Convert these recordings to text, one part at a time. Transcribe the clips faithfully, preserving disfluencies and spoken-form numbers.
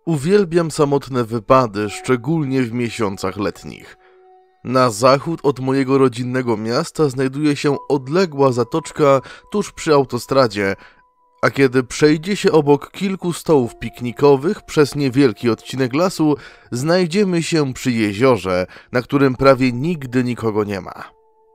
Uwielbiam samotne wypady, szczególnie w miesiącach letnich. Na zachód od mojego rodzinnego miasta znajduje się odległa zatoczka tuż przy autostradzie, a kiedy przejdzie się obok kilku stołów piknikowych przez niewielki odcinek lasu, znajdziemy się przy jeziorze, na którym prawie nigdy nikogo nie ma.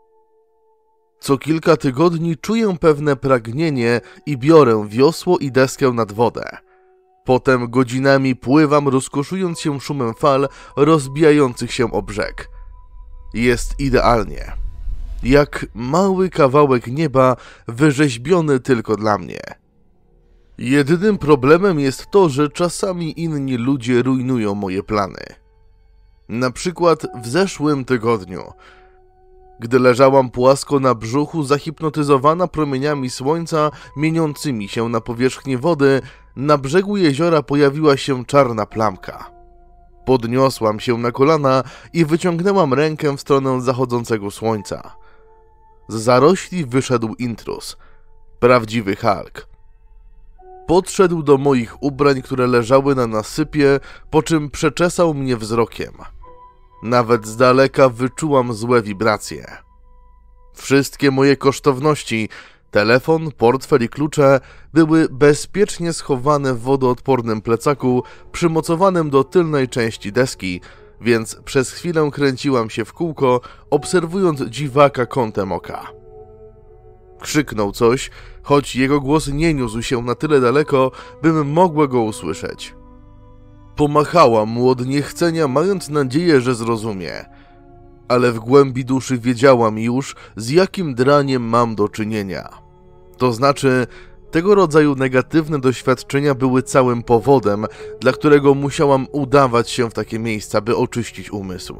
Co kilka tygodni czuję pewne pragnienie i biorę wiosło i deskę nad wodę. Potem godzinami pływam, rozkoszując się szumem fal rozbijających się o brzeg. Jest idealnie. Jak mały kawałek nieba wyrzeźbiony tylko dla mnie. Jedynym problemem jest to, że czasami inni ludzie rujnują moje plany. Na przykład w zeszłym tygodniu, gdy leżałam płasko na brzuchu, zahipnotyzowana promieniami słońca mieniącymi się na powierzchni wody, na brzegu jeziora pojawiła się czarna plamka. Podniosłam się na kolana i wyciągnęłam rękę w stronę zachodzącego słońca. Z zarośli wyszedł intruz, prawdziwy Hulk. Podszedł do moich ubrań, które leżały na nasypie, po czym przeczesał mnie wzrokiem. Nawet z daleka wyczułam złe wibracje. Wszystkie moje kosztowności, telefon, portfel i klucze, były bezpiecznie schowane w wodoodpornym plecaku przymocowanym do tylnej części deski, więc przez chwilę kręciłam się w kółko, obserwując dziwaka kątem oka. Krzyknął coś, choć jego głos nie niósł się na tyle daleko, bym mogła go usłyszeć. Pomachałam mu od niechcenia, mając nadzieję, że zrozumie. Ale w głębi duszy wiedziałam już, z jakim draniem mam do czynienia. To znaczy, tego rodzaju negatywne doświadczenia były całym powodem, dla którego musiałam udawać się w takie miejsca, by oczyścić umysł.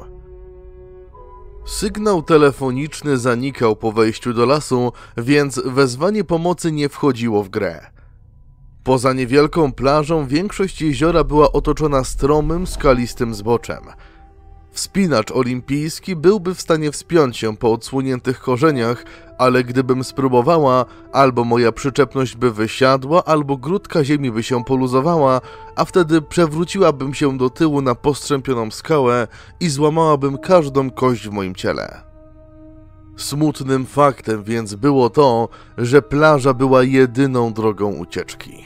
Sygnał telefoniczny zanikał po wejściu do lasu, więc wezwanie pomocy nie wchodziło w grę. Poza niewielką plażą większość jeziora była otoczona stromym, skalistym zboczem. Wspinacz olimpijski byłby w stanie wspiąć się po odsłoniętych korzeniach, ale gdybym spróbowała, albo moja przyczepność by wysiadła, albo grudka ziemi by się poluzowała, a wtedy przewróciłabym się do tyłu na postrzępioną skałę i złamałabym każdą kość w moim ciele. Smutnym faktem więc było to, że plaża była jedyną drogą ucieczki.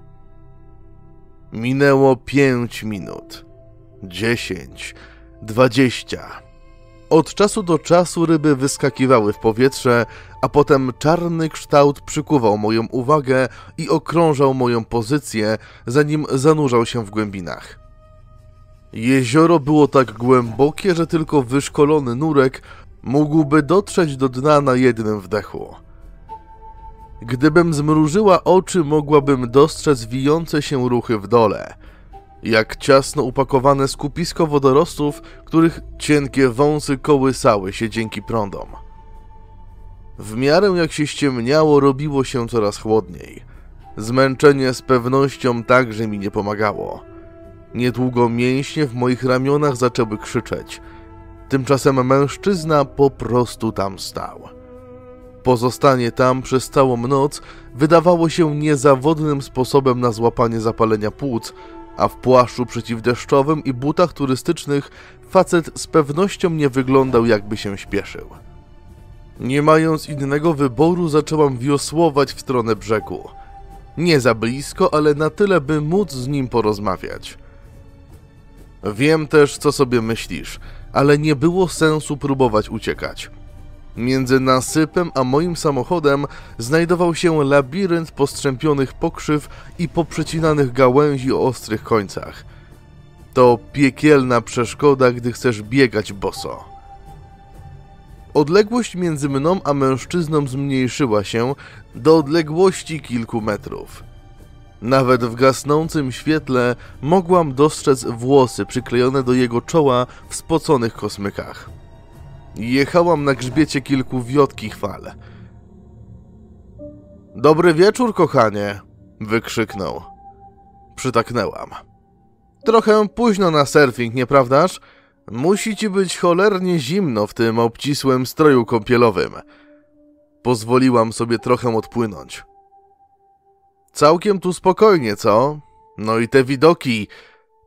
Minęło pięć minut, dziesięć, dwadzieścia. Od czasu do czasu ryby wyskakiwały w powietrze, a potem czarny kształt przykuwał moją uwagę i okrążał moją pozycję, zanim zanurzał się w głębinach. Jezioro było tak głębokie, że tylko wyszkolony nurek mógłby dotrzeć do dna na jednym wdechu. Gdybym zmrużyła oczy, mogłabym dostrzec wijące się ruchy w dole, jak ciasno upakowane skupisko wodorostów, których cienkie wąsy kołysały się dzięki prądom. W miarę jak się ściemniało, robiło się coraz chłodniej. Zmęczenie z pewnością także mi nie pomagało. Niedługo mięśnie w moich ramionach zaczęły krzyczeć. Tymczasem mężczyzna po prostu tam stał. Pozostanie tam przez całą noc wydawało się niezawodnym sposobem na złapanie zapalenia płuc, a w płaszczu przeciwdeszczowym i butach turystycznych facet z pewnością nie wyglądał, jakby się śpieszył. Nie mając innego wyboru, zaczęłam wiosłować w stronę brzegu. Nie za blisko, ale na tyle, by móc z nim porozmawiać. Wiem też, co sobie myślisz, ale nie było sensu próbować uciekać. Między nasypem a moim samochodem znajdował się labirynt postrzępionych pokrzyw i poprzecinanych gałęzi o ostrych końcach. To piekielna przeszkoda, gdy chcesz biegać boso. Odległość między mną a mężczyzną zmniejszyła się do odległości kilku metrów. Nawet w gasnącym świetle mogłam dostrzec włosy przyklejone do jego czoła w spoconych kosmykach. Jechałam na grzbiecie kilku wiotkich fal. Dobry wieczór, kochanie! Wykrzyknął. Przytaknęłam. Trochę późno na surfing, nieprawdaż? Musi ci być cholernie zimno w tym obcisłym stroju kąpielowym. Pozwoliłam sobie trochę odpłynąć. Całkiem tu spokojnie, co? No i te widoki.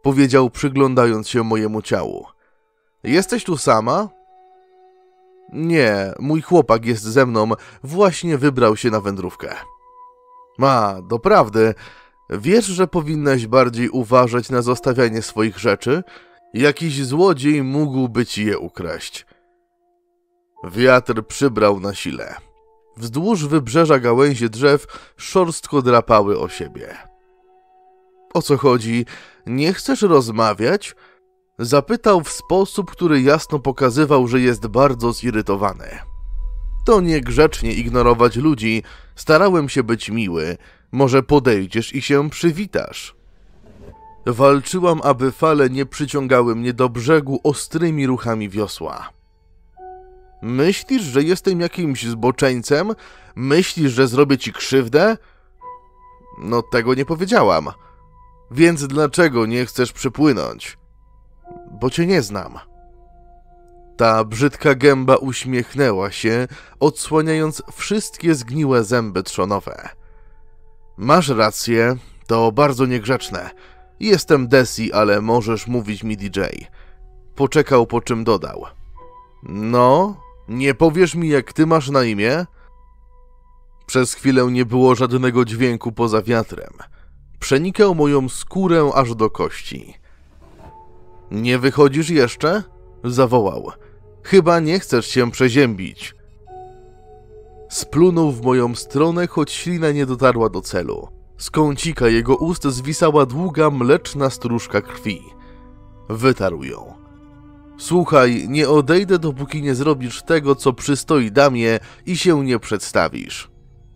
powiedział, przyglądając się mojemu ciału. Jesteś tu sama? Nie, mój chłopak jest ze mną, właśnie wybrał się na wędrówkę. A, doprawdy, wiesz, że powinnaś bardziej uważać na zostawianie swoich rzeczy? Jakiś złodziej mógłby ci je ukraść. Wiatr przybrał na sile. Wzdłuż wybrzeża gałęzie drzew szorstko drapały o siebie. O co chodzi? Nie chcesz rozmawiać? Zapytał w sposób, który jasno pokazywał, że jest bardzo zirytowany. To niegrzecznie ignorować ludzi. Starałem się być miły. Może podejdziesz i się przywitasz. Walczyłam, aby fale nie przyciągały mnie do brzegu ostrymi ruchami wiosła. Myślisz, że jestem jakimś zboczeńcem? Myślisz, że zrobię ci krzywdę? No tego nie powiedziałam. Więc dlaczego nie chcesz przypłynąć? Bo cię nie znam. Ta brzydka gęba uśmiechnęła się, odsłaniając wszystkie zgniłe zęby trzonowe. Masz rację, to bardzo niegrzeczne. Jestem Desi, ale możesz mówić mi D J. Poczekał, po czym dodał. No, nie powiesz mi, jak ty masz na imię? Przez chwilę nie było żadnego dźwięku poza wiatrem. Przenikał moją skórę aż do kości. Nie wychodzisz jeszcze? Zawołał. Chyba nie chcesz się przeziębić. Splunął w moją stronę, choć ślina nie dotarła do celu. Z kącika jego ust zwisała długa, mleczna stróżka krwi. Wytarł ją. Słuchaj, nie odejdę, dopóki nie zrobisz tego, co przystoi damie i się nie przedstawisz.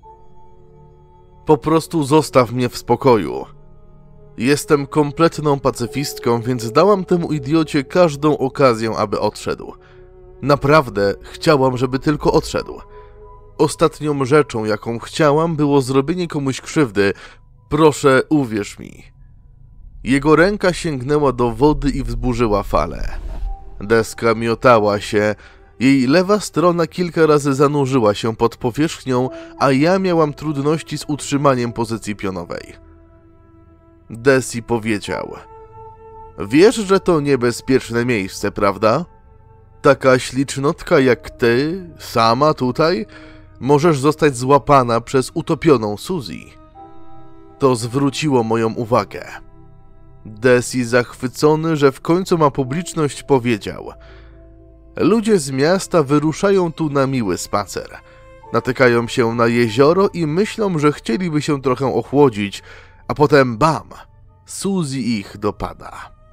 Po prostu zostaw mnie w spokoju. Jestem kompletną pacyfistką, więc dałam temu idiocie każdą okazję, aby odszedł. Naprawdę chciałam, żeby tylko odszedł. Ostatnią rzeczą, jaką chciałam, było zrobienie komuś krzywdy. Proszę, uwierz mi. Jego ręka sięgnęła do wody i wzburzyła falę. Deska miotała się, jej lewa strona kilka razy zanurzyła się pod powierzchnią, a ja miałam trudności z utrzymaniem pozycji pionowej. Desi powiedział. Wiesz, że to niebezpieczne miejsce, prawda? Taka ślicznotka jak ty, sama tutaj, możesz zostać złapana przez utopioną Suzy. To zwróciło moją uwagę. Desi, zachwycony, że w końcu ma publiczność, powiedział. Ludzie z miasta wyruszają tu na miły spacer. Natykają się na jezioro i myślą, że chcieliby się trochę ochłodzić, a potem bam, Suzy ich dopada.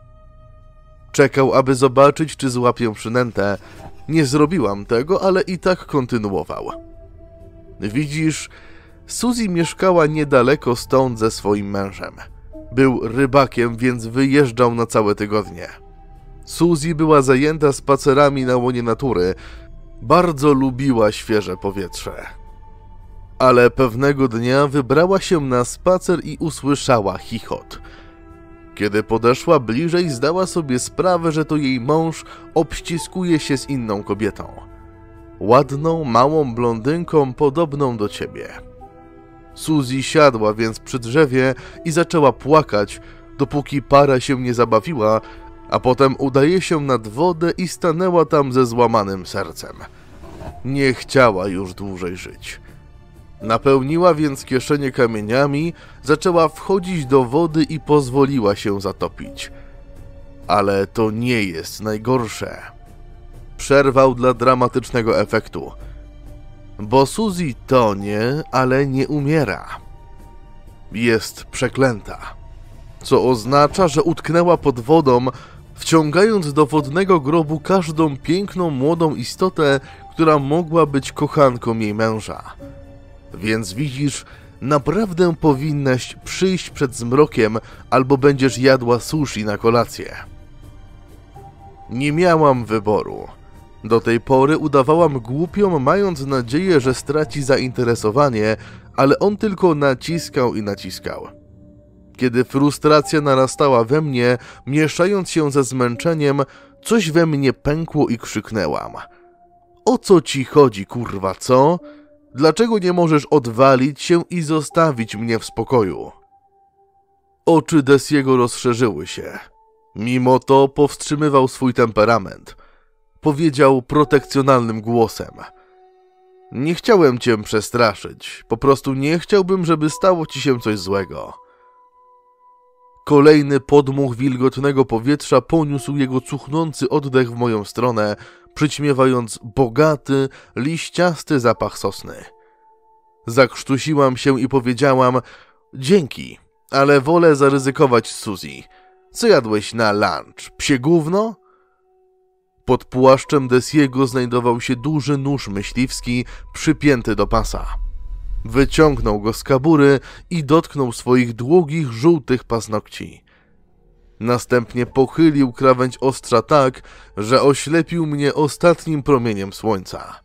Czekał, aby zobaczyć, czy złapię przynętę. Nie zrobiłam tego, ale i tak kontynuował. Widzisz, Suzy mieszkała niedaleko stąd ze swoim mężem. Był rybakiem, więc wyjeżdżał na całe tygodnie. Suzy była zajęta spacerami na łonie natury. Bardzo lubiła świeże powietrze. Ale pewnego dnia wybrała się na spacer i usłyszała chichot. Kiedy podeszła bliżej, zdała sobie sprawę, że to jej mąż obściskuje się z inną kobietą. Ładną, małą blondynką podobną do ciebie. Suzy siadła więc przy drzewie i zaczęła płakać, dopóki para się nie zabawiła, a potem udaje się nad wodę i stanęła tam ze złamanym sercem. Nie chciała już dłużej żyć. Napełniła więc kieszenie kamieniami, zaczęła wchodzić do wody i pozwoliła się zatopić. Ale to nie jest najgorsze. Przerwał dla dramatycznego efektu. Bo Suzy tonie, ale nie umiera. Jest przeklęta. Co oznacza, że utknęła pod wodą, wciągając do wodnego grobu każdą piękną młodą istotę, która mogła być kochanką jej męża. Więc widzisz, naprawdę powinnaś przyjść przed zmrokiem, albo będziesz jadła sushi na kolację. Nie miałam wyboru. Do tej pory udawałam głupią, mając nadzieję, że straci zainteresowanie, ale on tylko naciskał i naciskał. Kiedy frustracja narastała we mnie, mieszając się ze zmęczeniem, coś we mnie pękło i krzyknęłam. O co ci chodzi, kurwa, co? Dlaczego nie możesz odwalić się i zostawić mnie w spokoju? Oczy Desiego rozszerzyły się. Mimo to powstrzymywał swój temperament. Powiedział protekcjonalnym głosem: nie chciałem cię przestraszyć, po prostu nie chciałbym, żeby stało ci się coś złego. Kolejny podmuch wilgotnego powietrza poniósł jego cuchnący oddech w moją stronę, przyćmiewając bogaty, liściasty zapach sosny. Zakrztusiłam się i powiedziałam: dzięki, ale wolę zaryzykować z Suzy. Co jadłeś na lunch? Psie gówno? Pod płaszczem Desiego znajdował się duży nóż myśliwski przypięty do pasa. Wyciągnął go z kabury i dotknął swoich długich, żółtych paznokci. Następnie pochylił krawędź ostrza tak, że oślepił mnie ostatnim promieniem słońca.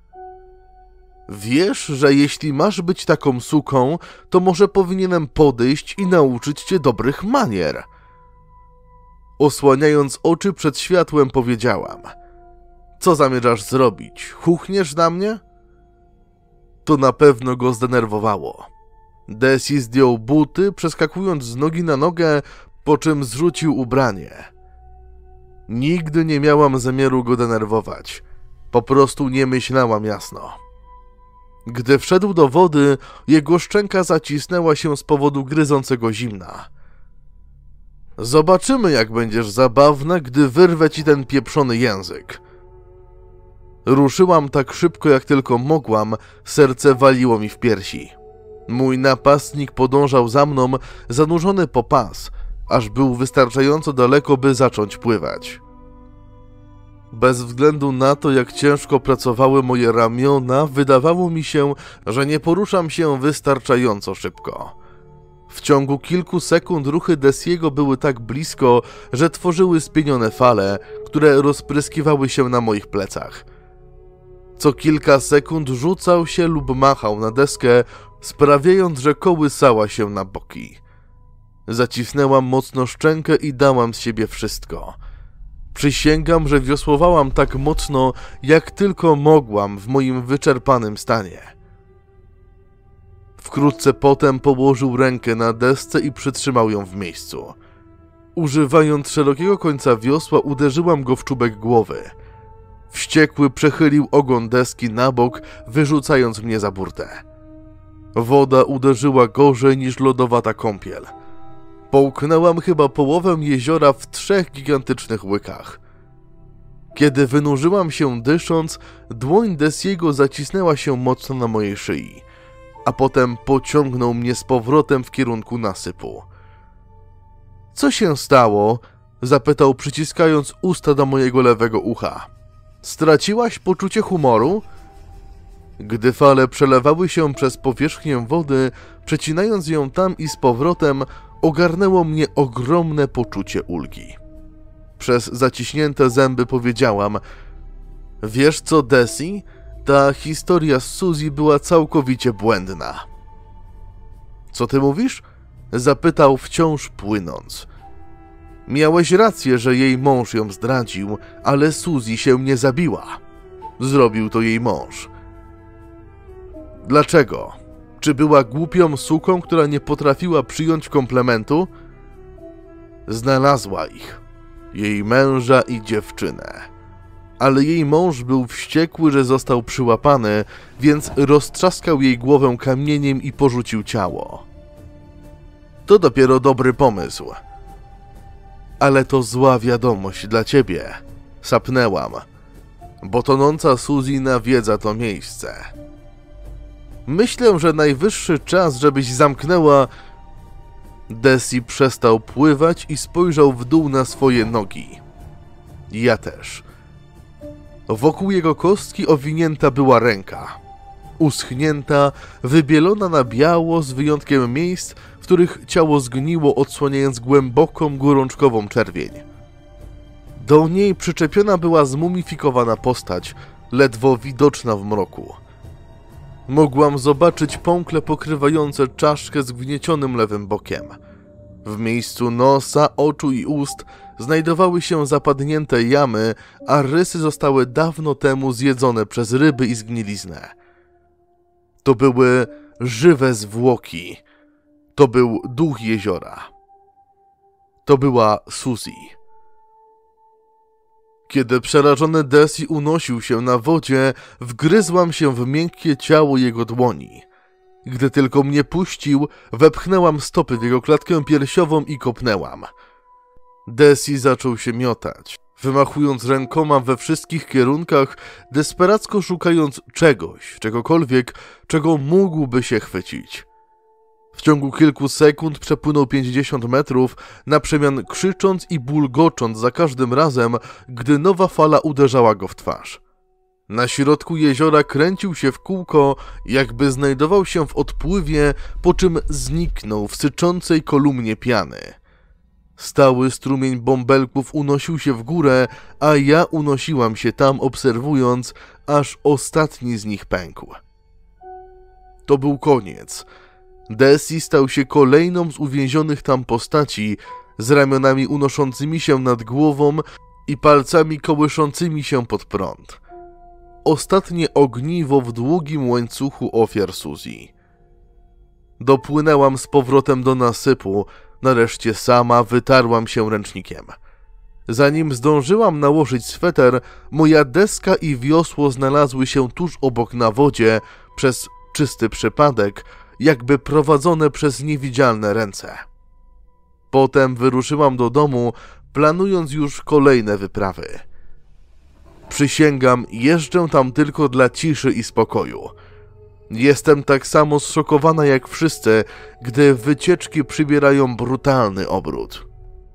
Wiesz, że jeśli masz być taką suką, to może powinienem podejść i nauczyć cię dobrych manier. Osłaniając oczy przed światłem, powiedziałam: co zamierzasz zrobić? Chuchniesz na mnie? To na pewno go zdenerwowało. Desi zdjął buty, przeskakując z nogi na nogę, po czym zrzucił ubranie. Nigdy nie miałam zamiaru go denerwować. Po prostu nie myślałam jasno. Gdy wszedł do wody, jego szczęka zacisnęła się z powodu gryzącego zimna. Zobaczymy, jak będziesz zabawna, gdy wyrwę ci ten pieprzony język. Ruszyłam tak szybko, jak tylko mogłam, serce waliło mi w piersi. Mój napastnik podążał za mną, zanurzony po pas, aż był wystarczająco daleko, by zacząć pływać. Bez względu na to, jak ciężko pracowały moje ramiona, wydawało mi się, że nie poruszam się wystarczająco szybko. W ciągu kilku sekund ruchy Desiego były tak blisko, że tworzyły spienione fale, które rozpryskiwały się na moich plecach. Co kilka sekund rzucał się lub machał na deskę, sprawiając, że kołysała się na boki. Zacisnęłam mocno szczękę i dałam z siebie wszystko. Przysięgam, że wiosłowałam tak mocno, jak tylko mogłam w moim wyczerpanym stanie. Wkrótce potem położył rękę na desce i przytrzymał ją w miejscu. Używając szerokiego końca wiosła, uderzyłam go w czubek głowy. Wściekły przechylił ogon deski na bok, wyrzucając mnie za burtę. Woda uderzyła gorzej niż lodowata kąpiel. Połknęłam chyba połowę jeziora w trzech gigantycznych łykach. Kiedy wynurzyłam się dysząc, dłoń Desiego zacisnęła się mocno na mojej szyi, a potem pociągnął mnie z powrotem w kierunku nasypu. Co się stało? Zapytał, przyciskając usta do mojego lewego ucha. Straciłaś poczucie humoru? Gdy fale przelewały się przez powierzchnię wody, przecinając ją tam i z powrotem, ogarnęło mnie ogromne poczucie ulgi. Przez zaciśnięte zęby powiedziałam: wiesz co, Desi? Ta historia z Suzy była całkowicie błędna. Co ty mówisz? Zapytał, wciąż płynąc. Miałeś rację, że jej mąż ją zdradził, ale Suzy się nie zabiła. Zrobił to jej mąż. Dlaczego? Czy była głupią suką, która nie potrafiła przyjąć komplementu? Znalazła ich. Jej męża i dziewczynę. Ale jej mąż był wściekły, że został przyłapany, więc roztrzaskał jej głowę kamieniem i porzucił ciało. To dopiero dobry pomysł. Ale to zła wiadomość dla ciebie. Sapnęłam. Bo tonąca Suzy nawiedza to miejsce. Myślę, że najwyższy czas, żebyś zamknęła... Desi przestał pływać i spojrzał w dół na swoje nogi. Ja też. Wokół jego kostki owinięta była ręka. Uschnięta, wybielona na biało, z wyjątkiem miejsc, w których ciało zgniło, odsłaniając głęboką, gorączkową czerwień. Do niej przyczepiona była zmumifikowana postać, ledwo widoczna w mroku. Mogłam zobaczyć pąkle pokrywające czaszkę z wgniecionym lewym bokiem. W miejscu nosa, oczu i ust znajdowały się zapadnięte jamy, a rysy zostały dawno temu zjedzone przez ryby i zgniliznę. To były żywe zwłoki. To był duch jeziora. To była Suzy. Kiedy przerażony Desi unosił się na wodzie, wgryzłam się w miękkie ciało jego dłoni. Gdy tylko mnie puścił, wepchnęłam stopy w jego klatkę piersiową i kopnęłam. Desi zaczął się miotać, wymachując rękoma we wszystkich kierunkach, desperacko szukając czegoś, czegokolwiek, czego mógłby się chwycić. W ciągu kilku sekund przepłynął pięćdziesiąt metrów, na przemian krzycząc i bulgocząc za każdym razem, gdy nowa fala uderzała go w twarz. Na środku jeziora kręcił się w kółko, jakby znajdował się w odpływie, po czym zniknął w syczącej kolumnie piany. Stały strumień bąbelków unosił się w górę, a ja unosiłam się tam, obserwując, aż ostatni z nich pękł. To był koniec. Desi stał się kolejną z uwięzionych tam postaci, z ramionami unoszącymi się nad głową i palcami kołyszącymi się pod prąd. Ostatnie ogniwo w długim łańcuchu ofiar Suzy. Dopłynęłam z powrotem do nasypu, nareszcie sama wytarłam się ręcznikiem. Zanim zdążyłam nałożyć sweter, moja deska i wiosło znalazły się tuż obok na wodzie, przez czysty przypadek, jakby prowadzone przez niewidzialne ręce. Potem wyruszyłam do domu, planując już kolejne wyprawy. Przysięgam, jeżdżę tam tylko dla ciszy i spokoju. Jestem tak samo zszokowana jak wszyscy, gdy wycieczki przybierają brutalny obrót.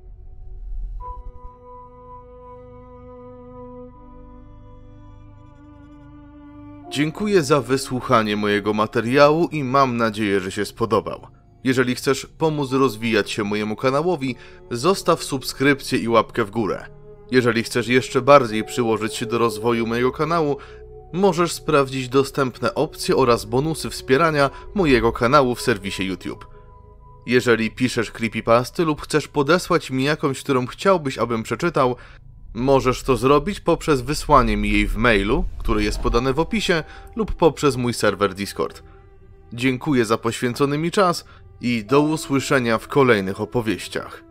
Dziękuję za wysłuchanie mojego materiału i mam nadzieję, że się spodobał. Jeżeli chcesz pomóc rozwijać się mojemu kanałowi, zostaw subskrypcję i łapkę w górę. Jeżeli chcesz jeszcze bardziej przyłożyć się do rozwoju mojego kanału, możesz sprawdzić dostępne opcje oraz bonusy wspierania mojego kanału w serwisie YouTube. Jeżeli piszesz creepypasty lub chcesz podesłać mi jakąś, którą chciałbyś, abym przeczytał, możesz to zrobić poprzez wysłanie mi jej w mailu, który jest podany w opisie, lub poprzez mój serwer Discord. Dziękuję za poświęcony mi czas i do usłyszenia w kolejnych opowieściach.